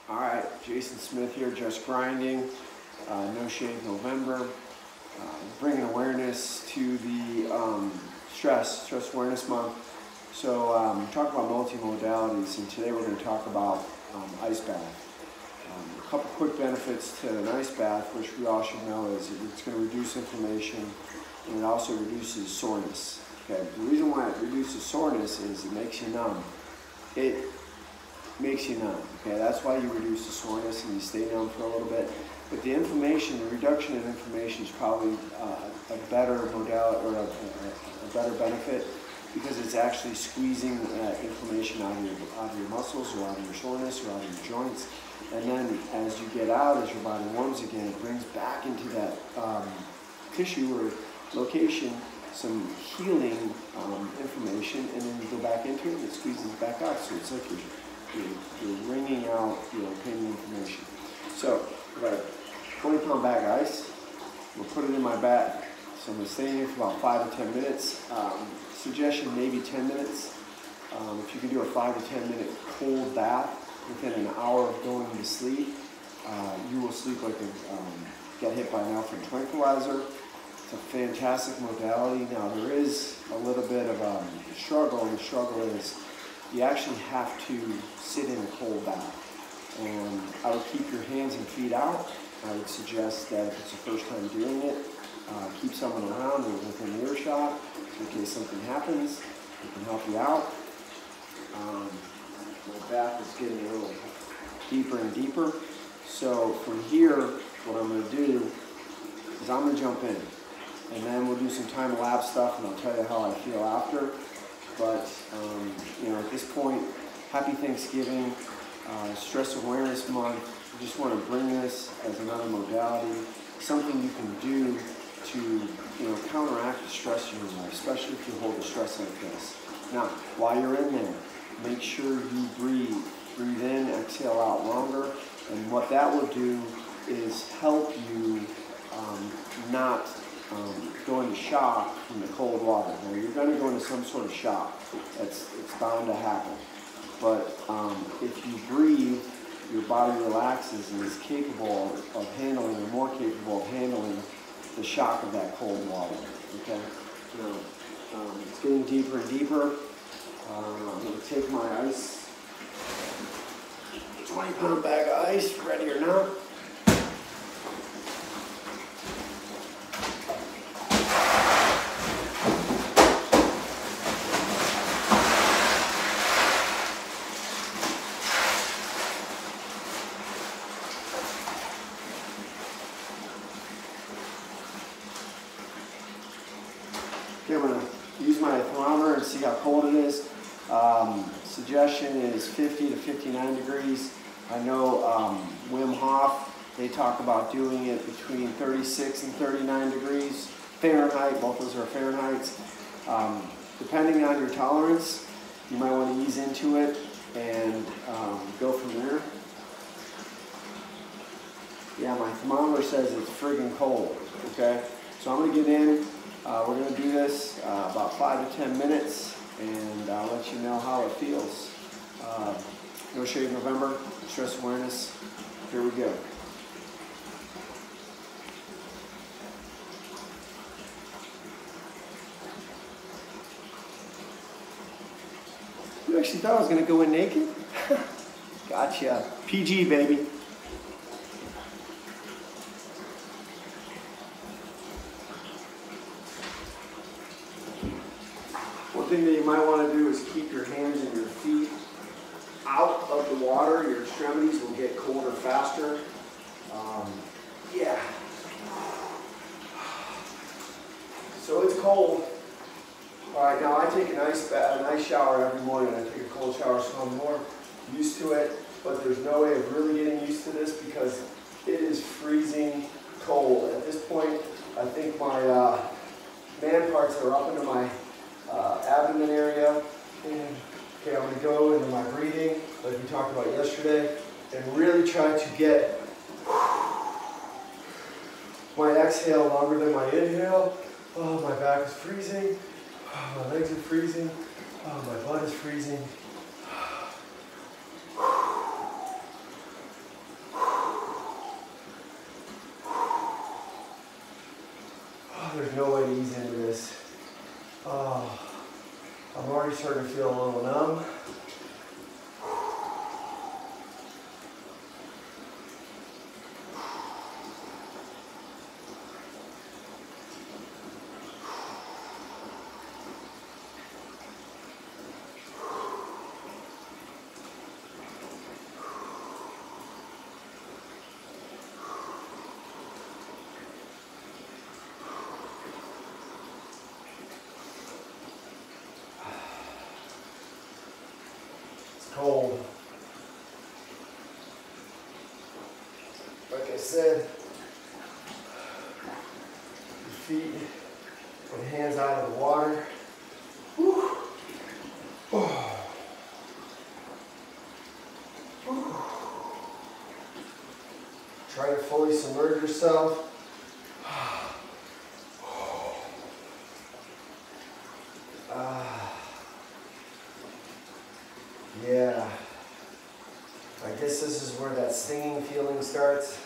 All right, Jason Smith here, Just Grinding, No Shave November, bringing awareness to the stress awareness month. So talk about multimodalities, and today we're going to talk about ice bath. A couple quick benefits to an ice bath, which we all should know, is it's going to reduce inflammation, and it also reduces soreness. Okay, the reason why it reduces soreness is it makes you numb. It makes you numb. Okay, that's why you reduce the soreness and you stay numb for a little bit. But the inflammation, the reduction in inflammation is probably a better modality, or a better benefit, because it's actually squeezing inflammation out of your muscles, or out of your soreness, or out of your joints. And then as you get out, as your body warms again, it brings back into that tissue or location some healing information, and then you go back into it and it squeezes back out. So it's like you're wringing out your pain inflammation. So I've got a 20-pound bag of ice. We'll put it in my bag. So I'm going to stay in here for about 5 to 10 minutes. Suggestion, maybe 10 minutes. If you can do a 5 to 10 minute cold bath within an hour of going to sleep, you will sleep like get hit by an alpha tranquilizer. It's a fantastic modality. Now there is a little bit of a struggle, and the struggle is you actually have to sit in a cold bath. And I would keep your hands and feet out. I would suggest that if it's the first time doing it, keep someone around or within earshot in case something happens. It can help you out. My bath is getting a little deeper and deeper. So from here, what I'm going to do is I'm going to jump in. And then we'll do some time-lapse stuff, and I'll tell you how I feel after. But, you know, at this point, happy Thanksgiving, Stress Awareness Month. I just want to bring this as another modality, something you can do to, you know, counteract the stress in your life, especially if you hold the stress like this. Now, while you're in there, make sure you breathe. Breathe in, exhale out longer, and what that will do is help you not go into shock from the cold water. Now, you're going to go into some sort of shock. It's bound to happen. But if you breathe, your body relaxes and is capable of handling, or more capable of handling, the shock of that cold water. Okay? Now, it's getting deeper and deeper. I'm going to take my ice, 20-pound bag of ice, ready or not. Okay, I'm going to use my thermometer and see how cold it is. Suggestion is 50 to 59 degrees. I know Wim Hof, they talk about doing it between 36 and 39 degrees Fahrenheit. Both those are Fahrenheits. Depending on your tolerance, you might want to ease into it and go from there. Yeah, my thermometer says it's friggin' cold. Okay, so I'm going to get in. We're going to do this about 5 to 10 minutes, and I'll let you know how it feels. No Shave November, Stress Awareness. Here we go. You actually thought I was going to go in naked? Gotcha. PG, baby. One thing that you might want to do is keep your hands and your feet out of the water. Your extremities will get colder faster. Yeah. So it's cold. All right, now I take a nice shower every morning. I take a cold shower, so I'm more used to it. But there's no way of really getting used to this because it is freezing cold. At this point, I think my man parts are up into my abdomen area. And, okay, I'm going to go into my breathing, like we talked about yesterday, and really try to get my exhale longer than my inhale. Oh, my back is freezing. Oh, my legs are freezing. Oh, my butt is freezing. starting to feel a little numb. Cold. Like I said, your feet and hands out of the water. Whew. Oh. Whew. Try to fully submerge yourself. Yeah, I guess this is where that stinging feeling starts.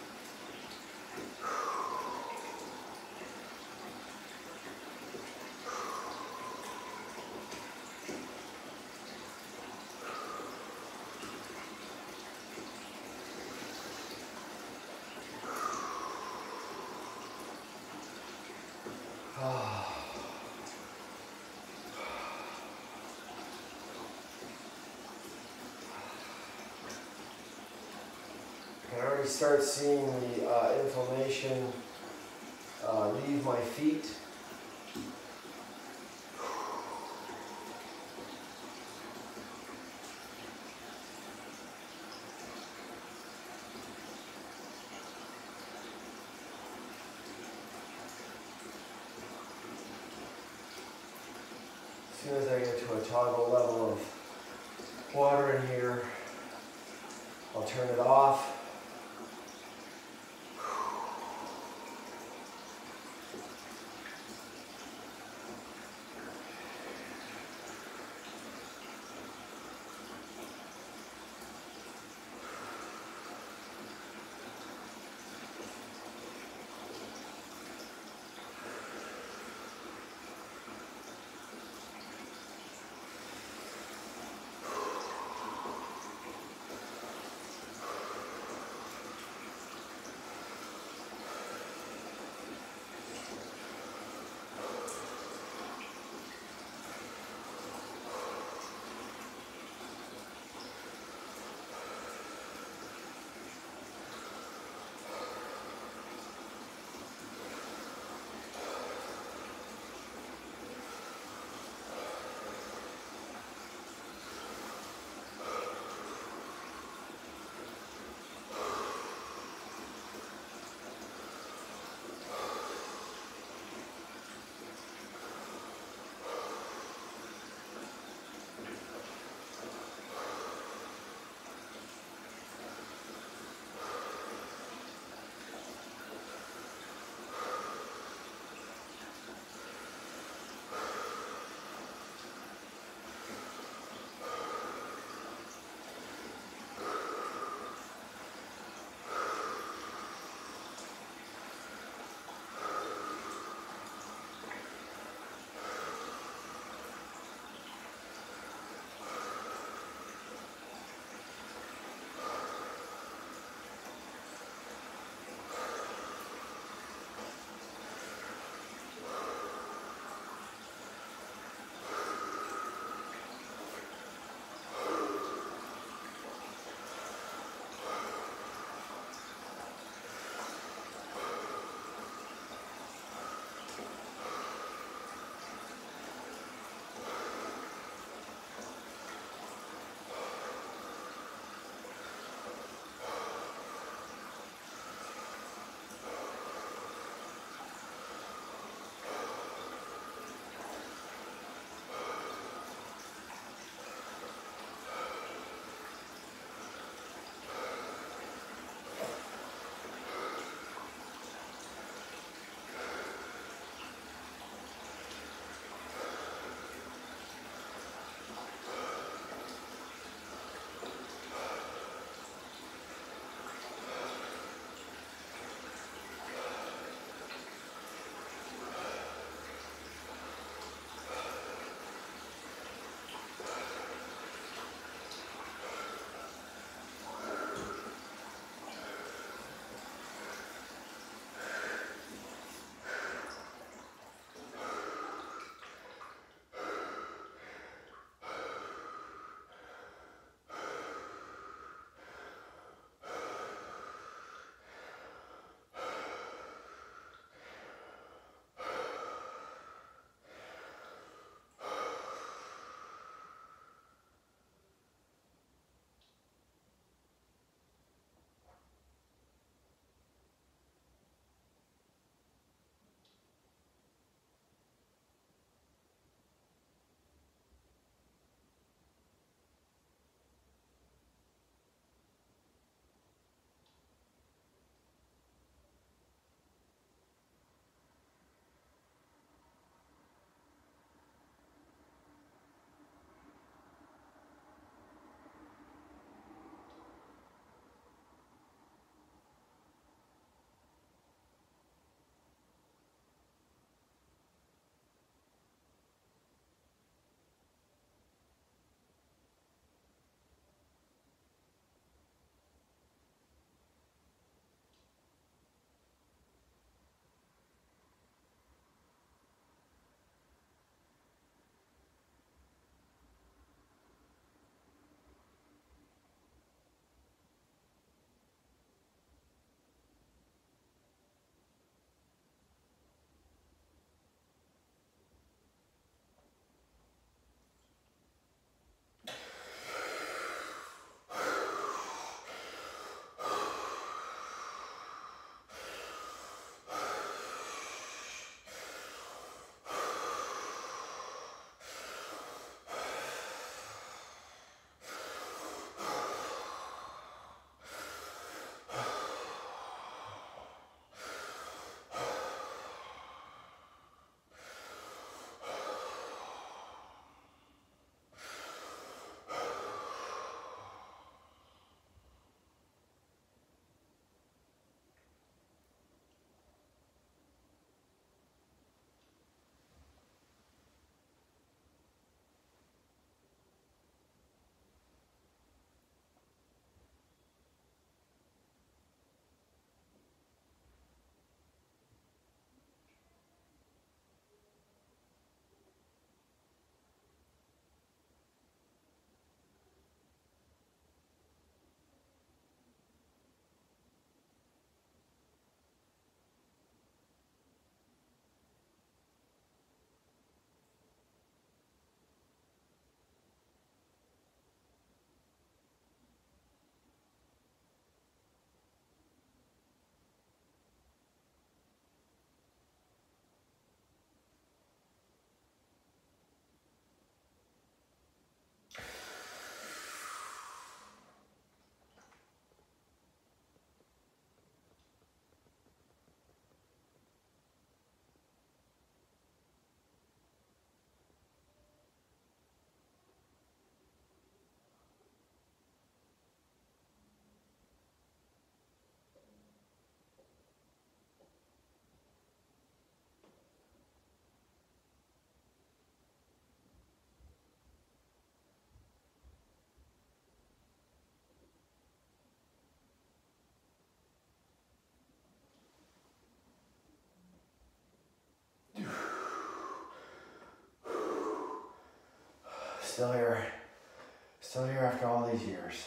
I already start seeing the inflammation leave my feet. As soon as I get to a toggle level of water in here, I'll turn it off. Still here. Still here after all these years.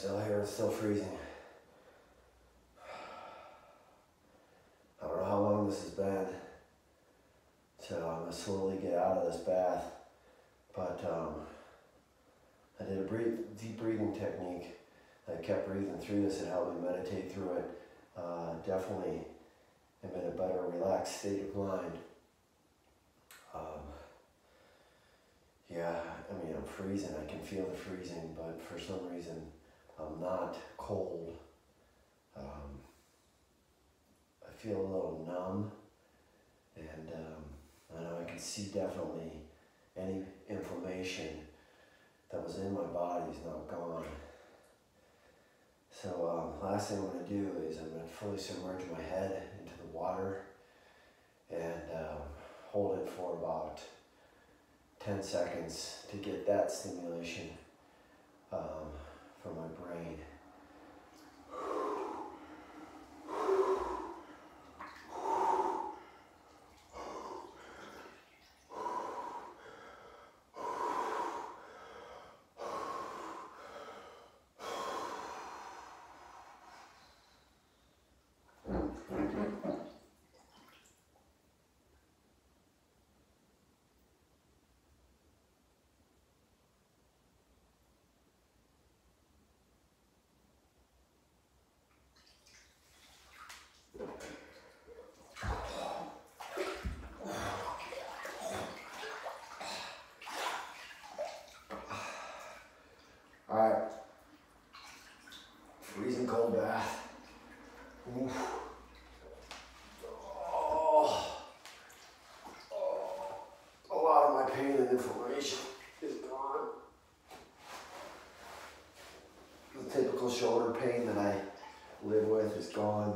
still here, it's still freezing. I don't know how long this has been, so I'm gonna slowly get out of this bath. But I did a deep breathing technique. I kept breathing through this. It helped me meditate through it. Definitely am in a better relaxed state of mind. Yeah, I mean, I'm freezing. I can feel the freezing, but for some reason, I'm not cold. I feel a little numb, and I know I can see definitely any inflammation that was in my body is now gone. So last thing I'm going to do is I'm going to fully submerge my head into the water and hold it for about 10 seconds to get that stimulation from my brain. Alright, freezing cold bath. Oof. A lot of my pain and inflammation is gone. The typical shoulder pain that I live with is gone.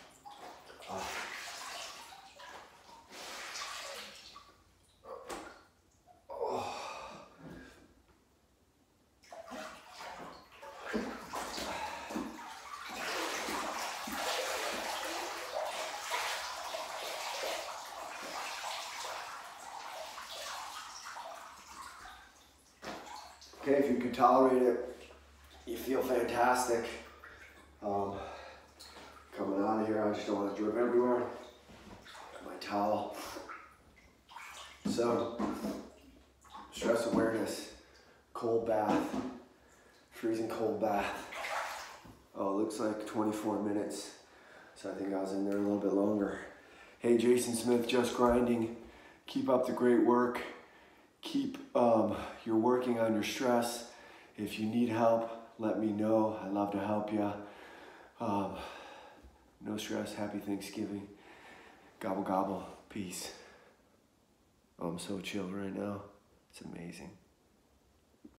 Okay, if you can tolerate it, you feel fantastic. Coming out of here, I just don't want to drip everywhere. Got my towel. So, stress awareness, cold bath, freezing cold bath. Oh, it looks like 24 minutes. So I think I was in there a little bit longer. Hey, Jason Smith, Just Grinding. Keep up the great work. Keep, you're working on your stress. If you need help, let me know. I'd love to help you. No stress, happy Thanksgiving. Gobble, gobble, peace. Oh, I'm so chilled right now. It's amazing.